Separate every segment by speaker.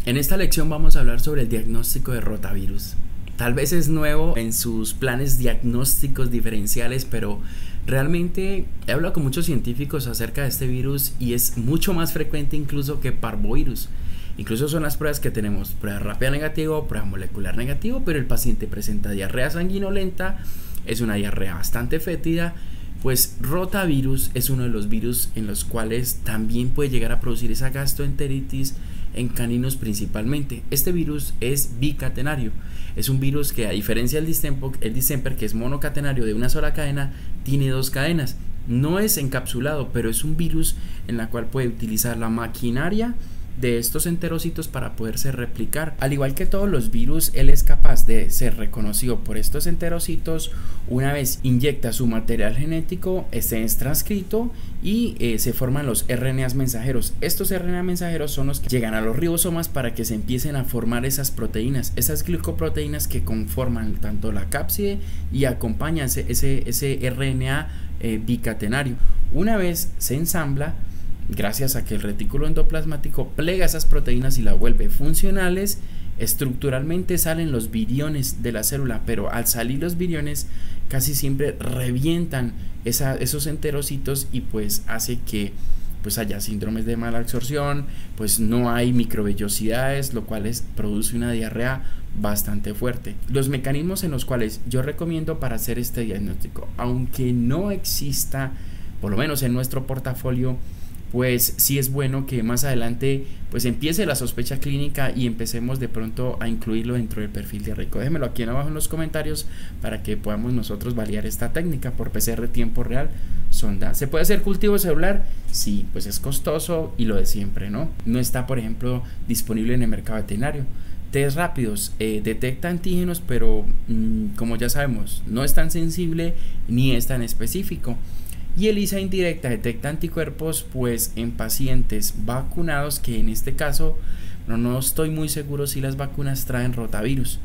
Speaker 1: En esta lección vamos a hablar sobre el diagnóstico de rotavirus. Tal vez es nuevo en sus planes diagnósticos diferenciales, pero realmente he hablado con muchos científicos acerca de este virus y es mucho más frecuente incluso que parvovirus. Incluso son las pruebas que tenemos: prueba rápida negativo, prueba molecular negativo, pero el paciente presenta diarrea sanguinolenta, es una diarrea bastante fétida. Pues rotavirus es uno de los virus en los cuales también puede llegar a producir esa gastroenteritis en caninos principalmente. Este virus es bicatenario, es un virus que, a diferencia del distemper, que es monocatenario de una sola cadena, tiene dos cadenas. No es encapsulado, pero es un virus en la cual puede utilizar la maquinaria de estos enterocitos para poderse replicar. Al igual que todos los virus, él es capaz de ser reconocido por estos enterocitos una vez inyecta su material genético, este es transcrito y se forman los RNAs mensajeros. Estos RNA mensajeros son los que llegan a los ribosomas para que se empiecen a formar esas proteínas, esas glicoproteínas que conforman tanto la cápside y acompañan ese RNA bicatenario. Una vez se ensambla, gracias a que el retículo endoplasmático plega esas proteínas y las vuelve funcionales, estructuralmente salen los viriones de la célula, pero al salir los viriones casi siempre revientan esos enterocitos y pues hace que pues haya síndromes de mala absorción, pues no hay microvellosidades, lo cual produce una diarrea bastante fuerte. Los mecanismos en los cuales yo recomiendo para hacer este diagnóstico, aunque no exista, por lo menos en nuestro portafolio, pues sí es bueno que más adelante pues empiece la sospecha clínica y empecemos de pronto a incluirlo dentro del perfil diarreico. Déjenmelo aquí abajo en los comentarios para que podamos nosotros validar esta técnica por PCR tiempo real sonda. ¿Se puede hacer cultivo celular? Sí, pues es costoso y lo de siempre, ¿no? No está, por ejemplo, disponible en el mercado veterinario. Test rápidos, detecta antígenos, pero como ya sabemos, no es tan sensible ni es tan específico. Y ELISA indirecta detecta anticuerpos pues en pacientes vacunados, que en este caso no estoy muy seguro si las vacunas traen rotavirus.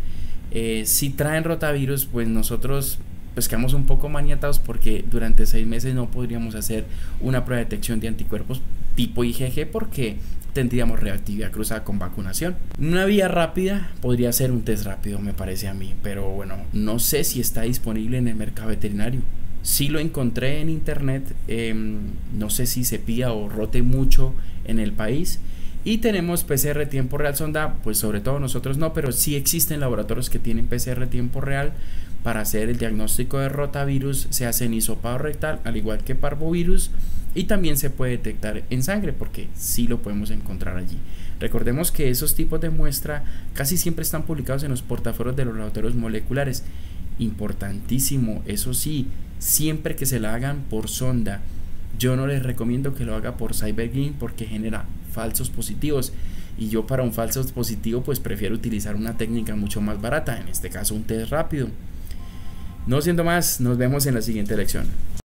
Speaker 1: Si traen rotavirus, pues nosotros pues quedamos un poco maniatados porque durante 6 meses no podríamos hacer una prueba de detección de anticuerpos tipo IgG porque tendríamos reactividad cruzada con vacunación. Una vía rápida podría ser un test rápido, me parece a mí, pero bueno, no sé si está disponible en el mercado veterinario. Sí lo encontré en internet, no sé si se pida o rote mucho en el país. Y tenemos PCR tiempo real sonda, pues sobre todo nosotros no, pero sí existen laboratorios que tienen PCR tiempo real para hacer el diagnóstico de rotavirus. Se hace en hisopado rectal, al igual que parvovirus, y también se puede detectar en sangre porque sí lo podemos encontrar allí. Recordemos que esos tipos de muestra casi siempre están publicados en los portafolios de los laboratorios moleculares. Importantísimo, eso sí, siempre que se la hagan por sonda. Yo no les recomiendo que lo haga por CyberGene porque genera falsos positivos, y yo para un falso positivo pues prefiero utilizar una técnica mucho más barata, en este caso un test rápido. No siendo más, nos vemos en la siguiente lección.